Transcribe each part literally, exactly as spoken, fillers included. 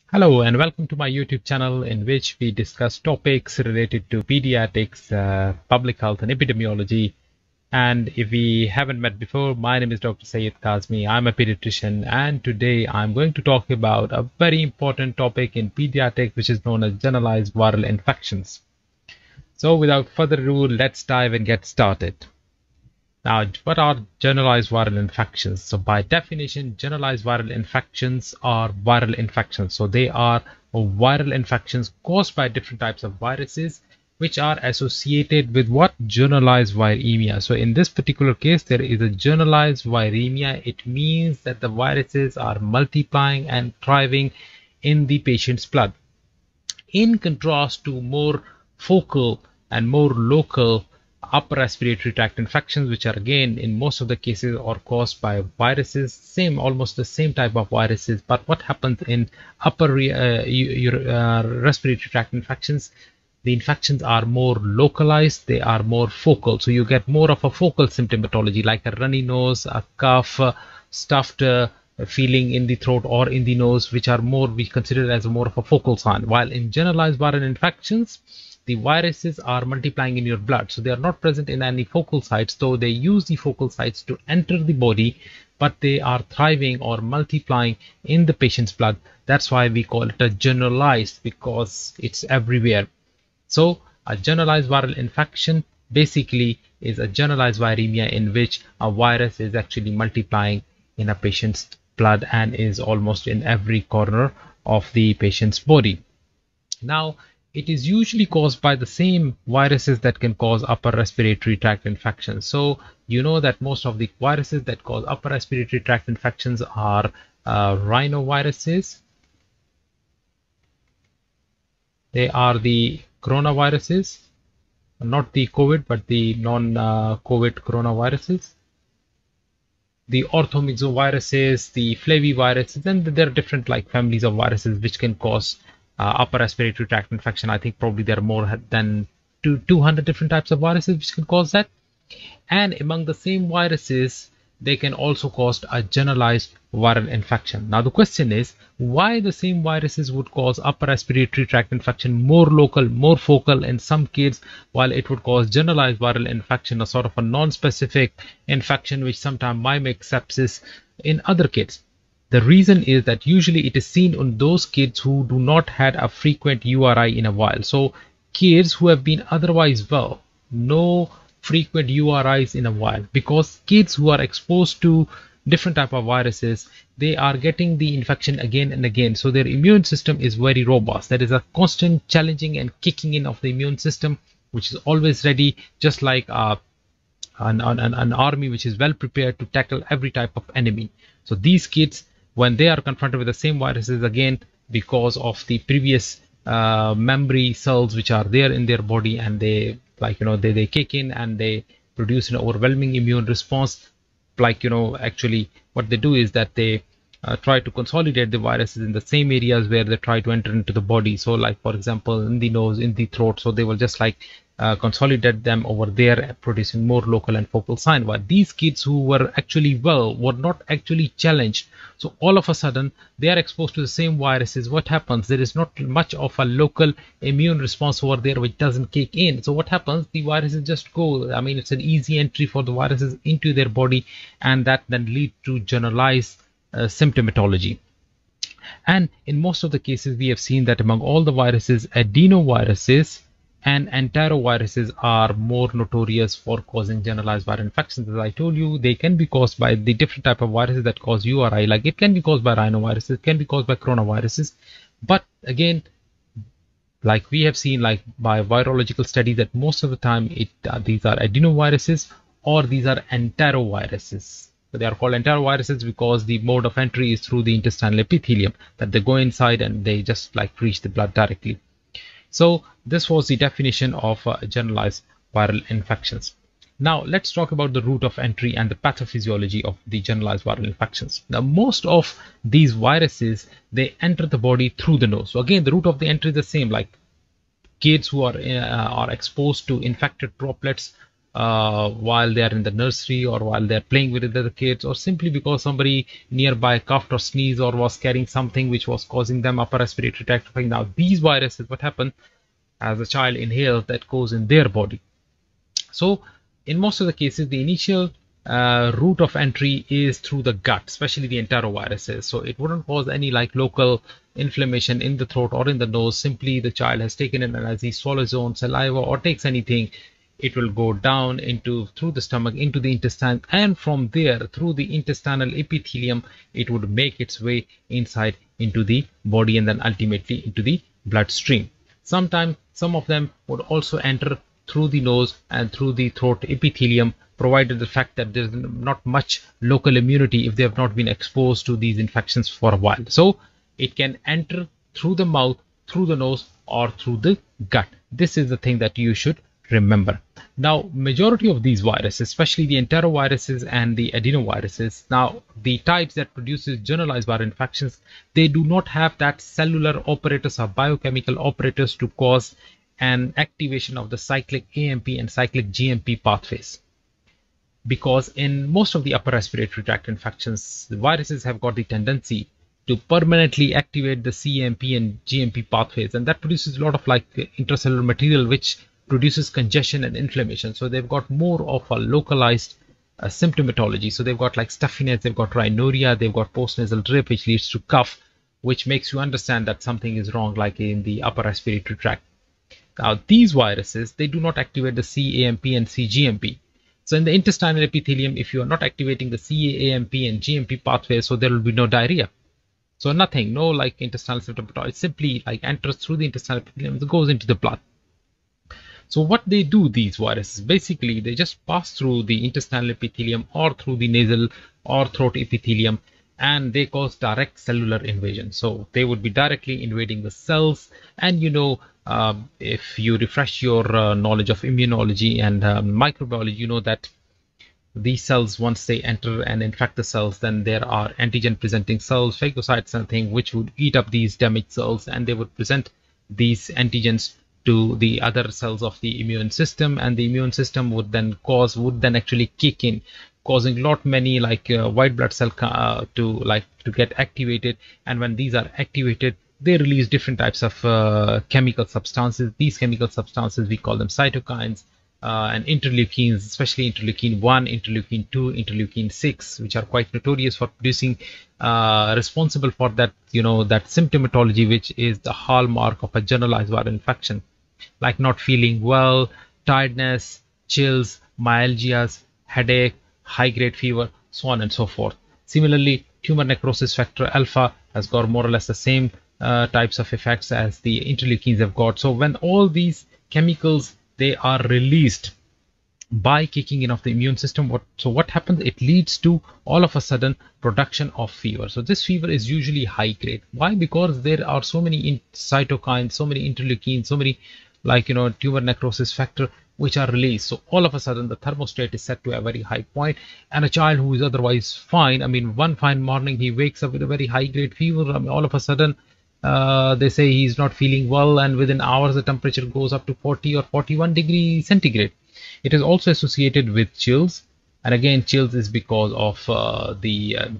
Hello and welcome to my YouTube channel in which we discuss topics related to pediatrics, uh, public health and epidemiology. And if we haven't met before, my name is Doctor Sayed Kazmi. I'm a pediatrician and today I'm going to talk about a very important topic in pediatrics which is known as generalized viral infections. So without further ado, let's dive and get started. Now, what are generalized viral infections? So by definition, generalized viral infections are viral infections. So they are viral infections caused by different types of viruses which are associated with what? Generalized viremia. So in this particular case, there is a generalized viremia. It means that the viruses are multiplying and thriving in the patient's blood. In contrast to more focal and more local upper respiratory tract infections, which are again in most of the cases are caused by viruses, same almost the same type of viruses. But what happens in upper uh, uh, respiratory tract infections, the infections are more localized, they are more focal, so you get more of a focal symptomatology like a runny nose, a cough, uh, stuffed uh, feeling in the throat or in the nose, which are more we consider as more of a focal sign. While in generalized viral infections, the viruses are multiplying in your blood, so they are not present in any focal sites, though they use the focal sites to enter the body, but they are thriving or multiplying in the patient's blood. That's why we call it a generalized, because it's everywhere. So a generalized viral infection basically is a generalized viremia in which a virus is actually multiplying in a patient's blood and is almost in every corner of the patient's body. Now, it is usually caused by the same viruses that can cause upper respiratory tract infections. So you know that most of the viruses that cause upper respiratory tract infections are uh, rhinoviruses. They are the coronaviruses, not the COVID, but the non-COVID uh, coronaviruses. The orthomyxoviruses, the flaviviruses, and there are different like families of viruses which can cause Uh, upper respiratory tract infection. I think probably there are more than two, 200 different types of viruses which can cause that. And among the same viruses, they can also cause a generalized viral infection. Now the question is, why the same viruses would cause upper respiratory tract infection more local, more focal in some kids, while it would cause generalized viral infection, a sort of a non-specific infection which sometimes mimics sepsis in other kids? The reason is that usually it is seen on those kids who do not had a frequent U R I in a while. So kids who have been otherwise well, no frequent U R Is in a while, because kids who are exposed to different type of viruses, they are getting the infection again and again. So their immune system is very robust. There is a constant challenging and kicking in of the immune system, which is always ready, just like a An, an, an army which is well prepared to tackle every type of enemy. So these kids, when they are confronted with the same viruses again, because of the previous uh, memory cells which are there in their body, and they like you know they, they kick in and they produce an overwhelming immune response. Like you know actually what they do is that they uh, try to consolidate the viruses in the same areas where they try to enter into the body. So like for example in the nose, in the throat, so they will just like Uh, consolidate them over there, producing more local and focal sign. But these kids who were actually well were not actually challenged, so all of a sudden they are exposed to the same viruses. What happens? There is not much of a local immune response over there which doesn't kick in. So what happens? The viruses just go, I mean it's an easy entry for the viruses into their body, and that then lead to generalized uh, symptomatology. And in most of the cases we have seen that among all the viruses, adenoviruses and enteroviruses are more notorious for causing generalized viral infections. As I told you, they can be caused by the different type of viruses that cause U R I. Like it can be caused by rhinoviruses, it can be caused by coronaviruses. But again, like we have seen like by virological studies, that most of the time it uh, these are adenoviruses or these are enteroviruses. So they are called enteroviruses because the mode of entry is through the intestinal epithelium, that they go inside and they just like reach the blood directly. So this was the definition of uh, generalized viral infections. Now let's talk about the route of entry and the pathophysiology of the generalized viral infections. Now most of these viruses, they enter the body through the nose. So again, the route of the entry is the same. Like kids who are uh, are exposed to infected droplets uh, while they are in the nursery or while they are playing with other kids, or simply because somebody nearby coughed or sneezed or was carrying something which was causing them upper respiratory tract infection. Now these viruses, what happen as a child inhales, that goes in their body. So in most of the cases, the initial uh, route of entry is through the gut, especially the enteroviruses. So it wouldn't cause any like local inflammation in the throat or in the nose. Simply the child has taken it, and as he swallows his own saliva or takes anything, it will go down into through the stomach into the intestine, and from there through the intestinal epithelium it would make its way inside into the body and then ultimately into the bloodstream. Sometimes some of them would also enter through the nose and through the throat epithelium, provided the fact that there's not much local immunity if they have not been exposed to these infections for a while. So it can enter through the mouth, through the nose, or through the gut. This is the thing that you should remember. Now, majority of these viruses, especially the enteroviruses and the adenoviruses, now the types that produces generalized viral infections, they do not have that cellular operators or biochemical operators to cause an activation of the cyclic A M P and cyclic G M P pathways. Because in most of the upper respiratory tract infections, the viruses have got the tendency to permanently activate the C M P and G M P pathways, and that produces a lot of like intracellular material which produces congestion and inflammation. So they've got more of a localized uh, symptomatology. So they've got like stuffiness, they've got rhinorrhea, they've got postnasal drip, which leads to cough, which makes you understand that something is wrong, like in the upper respiratory tract. Now these viruses, they do not activate the C A M P and C G M P. So in the intestinal epithelium, if you are not activating the C A M P and G M P pathways, so there will be no diarrhea. So nothing, no like intestinal symptomatology. It simply like enters through the intestinal epithelium, it goes into the blood. So what they do, these viruses, basically they just pass through the intestinal epithelium or through the nasal or throat epithelium, and they cause direct cellular invasion. So they would be directly invading the cells. And you know, uh, if you refresh your uh, knowledge of immunology and uh, microbiology, you know that these cells, once they enter and infect the cells, then there are antigen presenting cells, phagocytes and things, which would eat up these damaged cells, and they would present these antigens to the other cells of the immune system, and the immune system would then cause would then actually kick in, causing lot many like uh, white blood cell uh, to like to get activated. And when these are activated, they release different types of uh, chemical substances. These chemical substances, we call them cytokines uh, and interleukins, especially interleukin one, interleukin two, interleukin six, which are quite notorious for producing uh, responsible for that, you know, that symptomatology, which is the hallmark of a generalized viral infection, like not feeling well, tiredness, chills, myalgias, headache, high-grade fever, so on and so forth. Similarly, tumor necrosis factor alpha has got more or less the same uh, types of effects as the interleukins have got. So when all these chemicals, they are released by kicking in of the immune system, what so what happens, it leads to all of a sudden production of fever. So this fever is usually high grade. Why? Because there are so many cytokines, so many interleukins, so many like you know tumor necrosis factor which are released. So all of a sudden the thermostat is set to a very high point, and a child who is otherwise fine, I mean one fine morning he wakes up with a very high grade fever, I mean, all of a sudden uh, they say he's not feeling well, and within hours the temperature goes up to forty or forty-one degrees centigrade. It is also associated with chills, and again chills is because of uh, the uh,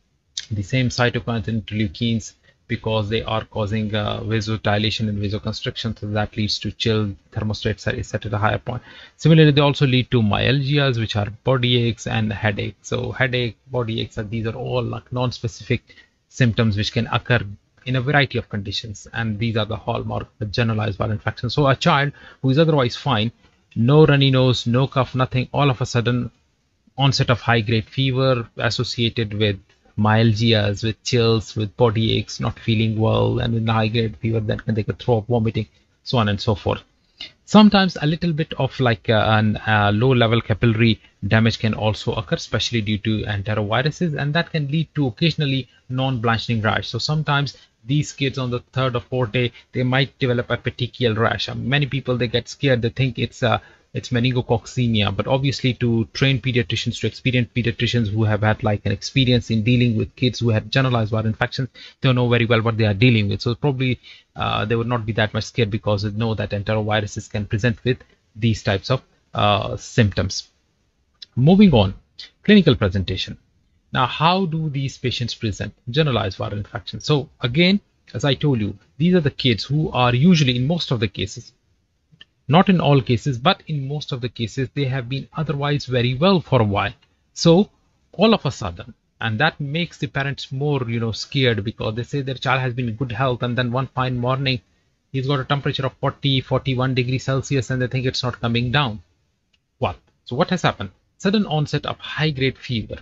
the same cytokines and interleukins, because they are causing uh, vasodilation and vasoconstriction, so that leads to chill. Thermostat is set at a higher point. Similarly, they also lead to myalgias, which are body aches and headache. So headache, body aches, these are all like non-specific symptoms which can occur in a variety of conditions, and these are the hallmark of generalized viral infection. So a child who is otherwise fine, no runny nose, no cough, nothing, all of a sudden onset of high-grade fever associated with myalgias, with chills, with body aches, not feeling well, and with high-grade fever, then they could throw up, vomiting, so on and so forth. Sometimes a little bit of like uh, an uh, low-level capillary damage can also occur, especially due to enteroviruses, and that can lead to occasionally non-blanching rash. So sometimes these kids on the third or fourth day, they might develop a petechial rash. Um, many people, they get scared, they think it's a it's meningococcemia, but obviously to trained pediatricians, to experienced pediatricians who have had like an experience in dealing with kids who had generalized viral infections, they know very well what they are dealing with. So probably uh, they would not be that much scared, because they know that enteroviruses can present with these types of uh, symptoms. Moving on, clinical presentation. Now, how do these patients present generalized viral infection? So again, as I told you, these are the kids who are usually, in most of the cases, not in all cases, but in most of the cases, they have been otherwise very well for a while. So all of a sudden, and that makes the parents more, you know, scared, because they say their child has been in good health, and then one fine morning, he's got a temperature of forty, forty-one degrees Celsius, and they think it's not coming down. What? So what has happened? Sudden onset of high-grade fever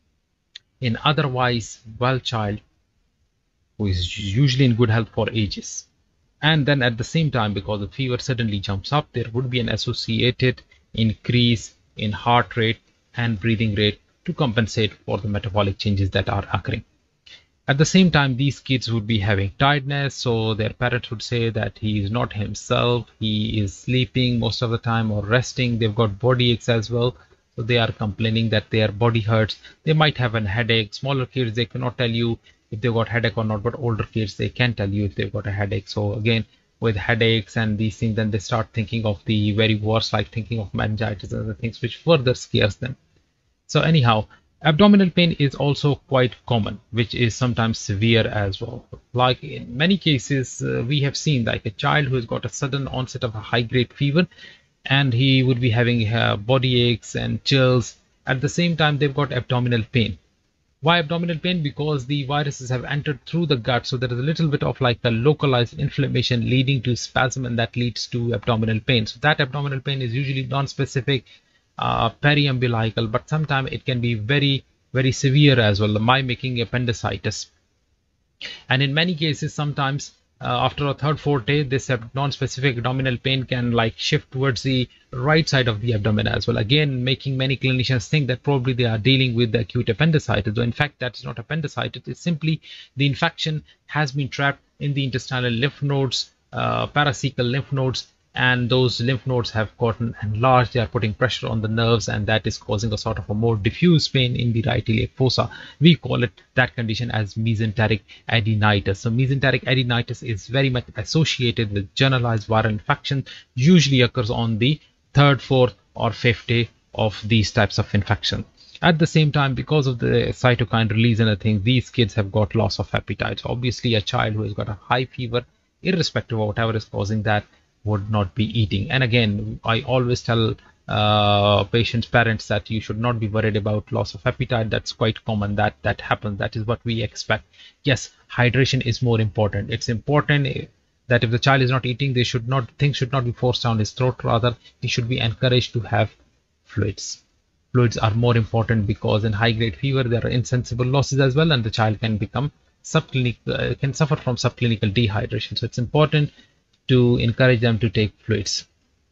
in otherwise well child who is usually in good health for ages. And then at the same time, because the fever suddenly jumps up, there would be an associated increase in heart rate and breathing rate to compensate for the metabolic changes that are occurring. At the same time, these kids would be having tiredness, so their parents would say that he is not himself, he is sleeping most of the time or resting. They've got body aches as well, so they are complaining that their body hurts. They might have a headache. Smaller kids, they cannot tell you if they've got headache or not, but older kids, they can tell you if they've got a headache. So again, with headaches and these things, then they start thinking of the very worst, like thinking of meningitis and other things, which further scares them. So anyhow, abdominal pain is also quite common, which is sometimes severe as well. Like in many cases, uh, we have seen like a child who has got a sudden onset of a high-grade fever, and he would be having uh, body aches and chills. At the same time, they've got abdominal pain. Why abdominal pain? Because the viruses have entered through the gut, so there is a little bit of like a localized inflammation leading to spasm, and that leads to abdominal pain. So that abdominal pain is usually non-specific, uh, periumbilical, but sometimes it can be very, very severe as well, mimicking appendicitis. And in many cases, sometimes uh, after a third, fourth day, this non-specific abdominal pain can like shift towards the right side of the abdomen as well, again making many clinicians think that probably they are dealing with the acute appendicitis, though in fact that's not appendicitis. It's simply the infection has been trapped in the intestinal lymph nodes, uh, paracecal lymph nodes, and those lymph nodes have gotten enlarged. They are putting pressure on the nerves, and that is causing a sort of a more diffuse pain in the right iliac fossa. We call it that condition as mesenteric adenitis. So mesenteric adenitis is very much associated with generalized viral infection, usually occurs on the third, fourth or fifth day of these types of infection. At the same time, because of the cytokine release and I think these kids have got loss of appetite. So obviously a child who has got a high fever, irrespective of whatever is causing that, would not be eating. And again, I always tell uh, patients, parents that you should not be worried about loss of appetite. That's quite common. That that happens. That is what we expect. Yes, hydration is more important. It's important that if the child is not eating, they should not things should not be forced down his throat. Rather, he should be encouraged to have fluids. Fluids are more important because in high-grade fever there are insensible losses as well, and the child can become subclinical, uh, can suffer from subclinical dehydration. So it's important to encourage them to take fluids.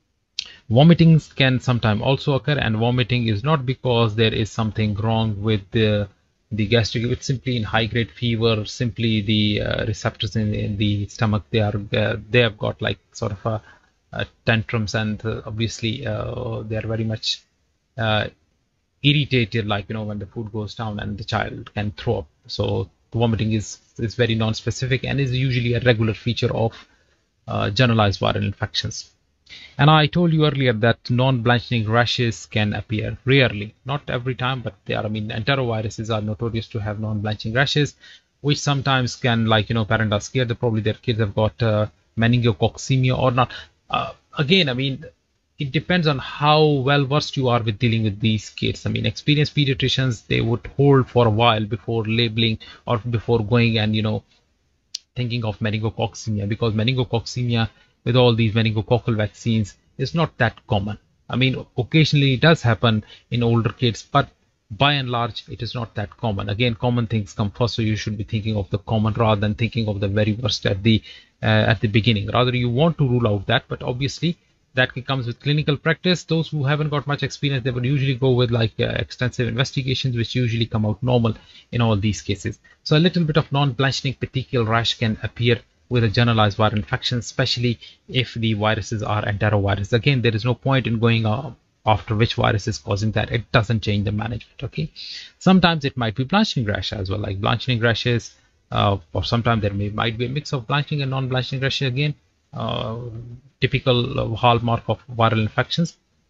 Vomiting can sometimes also occur, and vomiting is not because there is something wrong with the the gastric. It's simply in high-grade fever, simply the uh, receptors in, in the stomach, they are uh, they have got like sort of a, a tantrums, and uh, obviously uh, they are very much uh, irritated, like you know when the food goes down and the child can throw up. So vomiting is is very non-specific and is usually a regular feature of Uh, generalized viral infections. And I told you earlier that non-blanching rashes can appear rarely, not every time, but they are. I mean, enteroviruses are notorious to have non-blanching rashes, which sometimes can, like you know, parents are scared that probably their kids have got uh, meningococcemia or not. Uh, again, I mean, it depends on how well versed you are with dealing with these kids. I mean, experienced pediatricians, they would hold for a while before labeling or before going and you know thinking of meningococcemia, because meningococcemia with all these meningococcal vaccines is not that common. I mean, occasionally it does happen in older kids, but by and large it is not that common. Again, common things come first, so you should be thinking of the common rather than thinking of the very worst at the uh, at the beginning. Rather, you want to rule out that, but obviously that comes with clinical practice. Those who haven't got much experience, they would usually go with like uh, extensive investigations, which usually come out normal in all these cases. So a little bit of non-blanching petechial rash can appear with a generalized viral infection, especially if the viruses are enteroviruses. Again, there is no point in going uh, after which virus is causing that. It doesn't change the management. Okay, sometimes it might be blanching rash as well, like blanching rashes, uh, or sometimes there may might be a mix of blanching and non-blanching rashes. Again, uh, typical uh, hallmark of viral infections.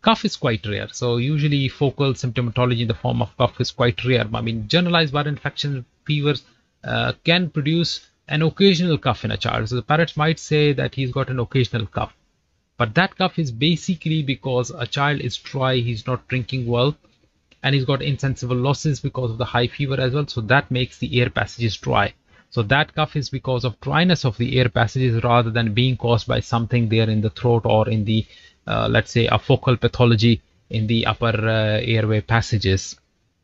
Cough is quite rare. So usually focal symptomatology in the form of cough is quite rare. I mean, generalized viral infection fevers uh, can produce an occasional cough in a child. So the parents might say that he's got an occasional cough. But that cough is basically because a child is dry, he's not drinking well, and he's got insensible losses because of the high fever as well. So that makes the air passages dry. So that cough is because of dryness of the air passages rather than being caused by something there in the throat or in the, uh, let's say, a focal pathology in the upper uh, airway passages.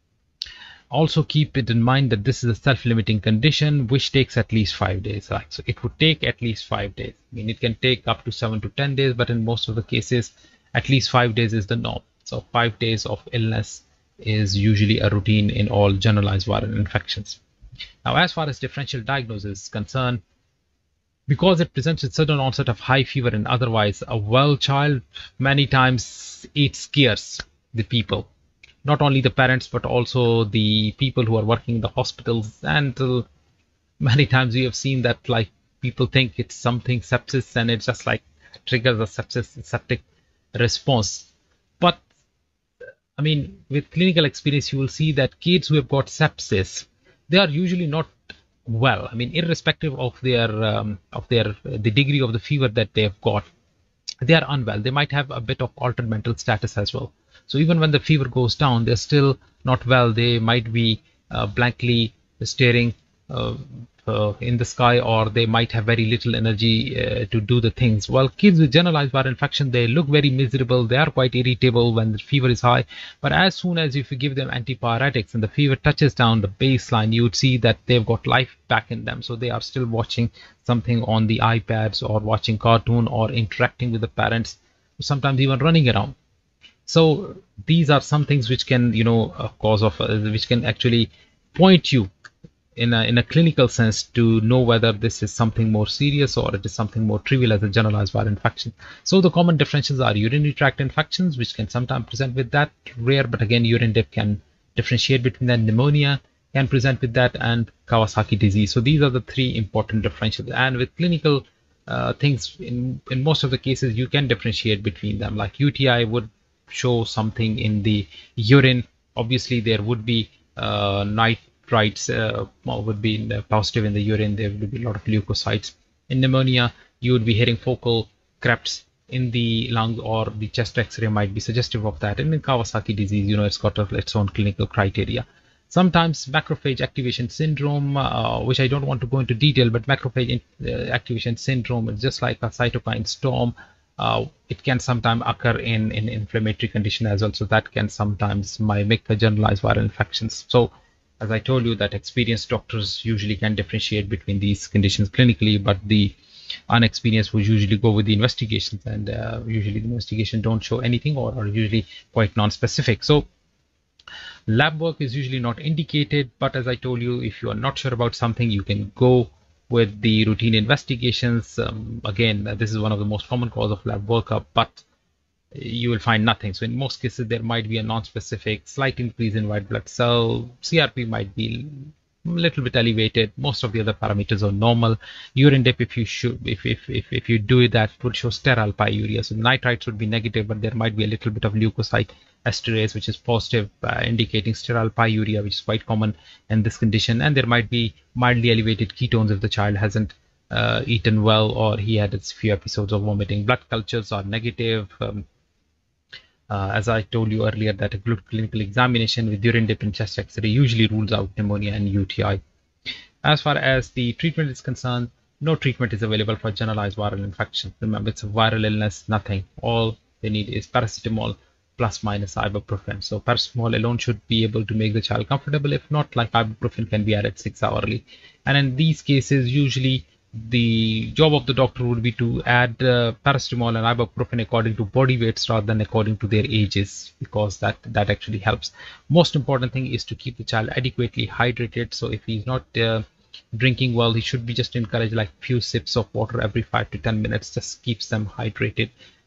Also keep it in mind that this is a self-limiting condition which takes at least five days. Right? So it would take at least five days. I mean, it can take up to seven to ten days, but in most of the cases, at least five days is the norm. So five days of illness is usually a routine in all generalized viral infections. Now, as far as differential diagnosis is concerned, because it presents with sudden onset of high fever and otherwise a well child, many times it scares the people. Not only the parents, but also the people who are working in the hospitals. And uh, many times we have seen that like people think it's something sepsis and it just like triggers a sepsis septic response. But I mean, with clinical experience, you will see that kids who have got sepsis, they are usually not well. I mean, irrespective of their um, of their the degree of the fever that they have got, they are unwell. They might have a bit of altered mental status as well. So even when the fever goes down, they're still not well. They might be uh, blankly staring uh, uh, in the sky, or they might have very little energy uh, to do the things. While kids with generalized viral infection, they look very miserable. They are quite irritable when the fever is high. But as soon as if you give them antipyretics and the fever touches down the baseline, you would see that they've got life back in them. So they are still watching something on the iPads or watching cartoon or interacting with the parents, sometimes even running around. So these are some things which can, you know, uh, cause of, uh, which can actually point you in a, in a clinical sense to know whether this is something more serious or it is something more trivial as a generalized viral infection. So the common differentials are urinary tract infections, which can sometimes present with that, rare, but again, urine dip can differentiate between that. Pneumonia can present with that, and Kawasaki disease. So these are the three important differentials. And with clinical uh, things, in, in most of the cases, you can differentiate between them. Like U T I would show something in the urine. Obviously, there would be uh, nitrites uh, would be in the positive in the urine. There would be a lot of leukocytes. In pneumonia, you would be hearing focal crepes in the lung, or the chest X-ray might be suggestive of that. And in Kawasaki disease, you know, it's got its own clinical criteria. Sometimes macrophage activation syndrome, uh, which I don't want to go into detail, but macrophage uh, activation syndrome is just like a cytokine storm. Uh, it can sometimes occur in, in inflammatory condition as well. So that can sometimes mimic the generalized viral infections. So as I told you, that experienced doctors usually can differentiate between these conditions clinically, but the unexperienced would usually go with the investigations, and uh, usually the investigation don't show anything or are usually quite non-specific. So lab work is usually not indicated, but as I told you, if you are not sure about something, you can go with the routine investigations. Um, again, this is one of the most common cause of lab workup, but you will find nothing. So in most cases, there might be a non-specific slight increase in white blood cell. C R P might be a little bit elevated. Most of the other parameters are normal. Urine dip, if you should, if if if, if you do that, would show sterile pyuria. So nitrites would be negative, but there might be a little bit of leukocyte esterase, which is positive, uh, indicating sterile pyuria, which is quite common in this condition. And there might be mildly elevated ketones if the child hasn't uh, eaten well, or he had a few episodes of vomiting. Blood cultures are negative. Um, uh, as I told you earlier, that a good clinical examination with urine dip and chest X-ray usually rules out pneumonia and U T I. As far as the treatment is concerned, no treatment is available for generalized viral infection. Remember, it's a viral illness, nothing. All they need is paracetamol plus minus ibuprofen. So paracetamol alone should be able to make the child comfortable. If not, like ibuprofen can be added six hourly. And in these cases, usually the job of the doctor would be to add uh, paracetamol and ibuprofen according to body weights rather than according to their ages, because that that actually helps. Most important thing is to keep the child adequately hydrated. So if he's not uh, drinking well, he should be just encouraged like few sips of water every five to ten minutes, just keeps them hydrated.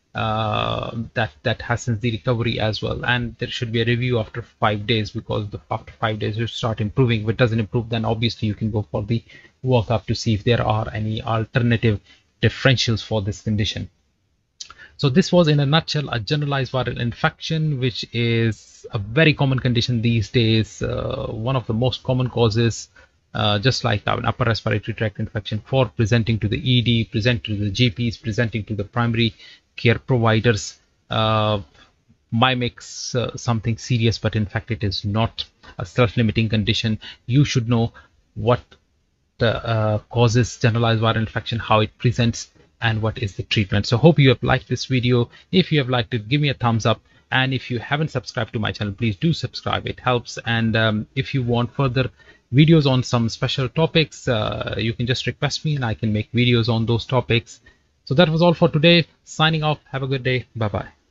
Uh, that that hastens the recovery as well. And there should be a review after five days, because the, after five days you start improving. If it doesn't improve, then obviously you can go for the workup to see if there are any alternative differentials for this condition. So this was in a nutshell a generalized viral infection, which is a very common condition these days, uh, one of the most common causes, uh, just like an upper respiratory tract infection, for presenting to the E D, presenting to the G Ps, presenting to the primary care providers. Uh, mimics uh, something serious, but in fact it is not a self-limiting condition. You should know what uh, causes generalized viral infection, how it presents, and what is the treatment. So hope you have liked this video. If you have liked it, give me a thumbs up, and if you haven't subscribed to my channel, please do subscribe, it helps. And um, if you want further videos on some special topics, uh, you can just request me and I can make videos on those topics. So that was all for today. Signing off. Have a good day. Bye bye.